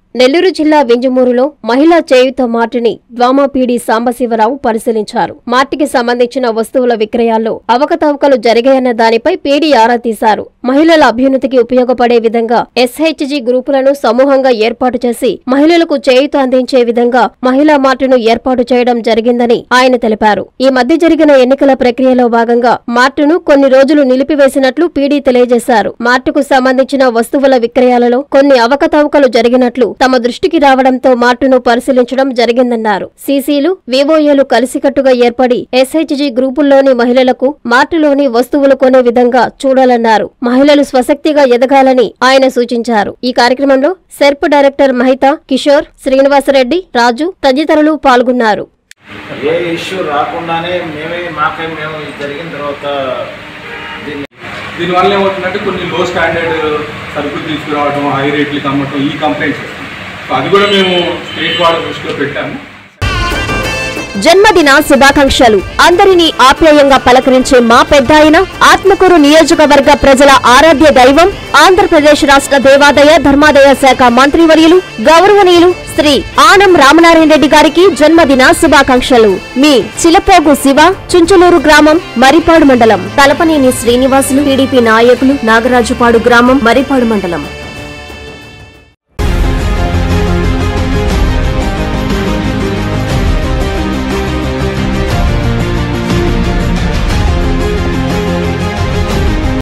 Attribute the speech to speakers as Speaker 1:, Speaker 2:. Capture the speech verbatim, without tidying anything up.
Speaker 1: నెల్లూరు జిల్లా వింజమూరులో మహిళా చేయుత మార్టుని డ్వామా పీడీ సాంబశివరావు పరిశీలించారు. మార్టికి సంబంధించిన వస్తువుల విక్రయాల్లో అవకతవకలు జరిగాయన్న దానిపై పీడీ ఆరా తీశారు. మహిళల అభ్యున్నతికి ఉపయోగపడే విధంగా ఎస్హెచ్జీ గ్రూపులను సమూహంగా ఏర్పాటు చేసి మహిళలకు చేయుత అందించే విధంగా మహిళా మార్టును ఏర్పాటు చేయడం జరిగిందని ఆయన తెలిపారు. ఈ మధ్య జరిగిన ఎన్నికల ప్రక్రియలో భాగంగా మార్టును కొన్ని రోజులు నిలిపివేసినట్లు పీడీ తెలియజేశారు. మార్టుకు సంబంధించిన వస్తువుల విక్రయాలలో కొన్ని అవకతవకలు జరిగినట్లు తమ దృష్టికి రావడంతో మార్టును పరిశీలించడం జరిగిందన్నారు. సీసీలు, వివోఏలు కలిసికట్టుగా ఏర్పడి ఎస్హెచ్జీ గ్రూపుల్లోని మహిళలకు మార్టులోని వస్తువులు కొనే విధంగా చూడాలన్నారు. మహిళలు స్వశక్తిగా ఎదగాలని ఆయన సూచించారు. ఈ కార్యక్రమంలో సెర్ప్ డైరెక్టర్ మహితా, కిషోర్, శ్రీనివాసరెడ్డి, రాజు తదితరులు పాల్గొన్నారు.
Speaker 2: ఏ ఇష్యూ రాకుండానే మేమే మాకై మేము జరిగిన తర్వాత
Speaker 3: దీనివల్ల ఏమవుతుందంటే కొన్ని లో స్టాండర్డ్ సరుకులు తీసుకురావడం, హై రేట్లకి అమ్మటం, ఈ కంప్లైంట్స్ వస్తుంది. సో అది కూడా మేము స్టేట్ వాళ్ళ దృష్టిలో పెట్టాము.
Speaker 1: జన్మదిన శుభాకాంక్షలు. అందరినీ ఆప్యాయంగా పలకరించే మా పెద్దాయన, ఆత్మకూరు నియోజకవర్గ ప్రజల ఆరాధ్య దైవం, ఆంధ్రప్రదేశ్ రాష్ట్ర దేవాదాయ ధర్మాదాయ శాఖ మంత్రివర్యులు గౌరవనీయులు శ్రీ ఆనం రామనారాయణ రెడ్డి గారికి జన్మదిన శుభాకాంక్షలు. మీ చిలపోగు శివ, చుంచులూరు గ్రామం, మరిపాడు మండలం. తలపనేని శ్రీనివాసులు, టీడీపీ నాయకులు, నాగరాజుపాడు గ్రామం, మరిపాడు మండలం.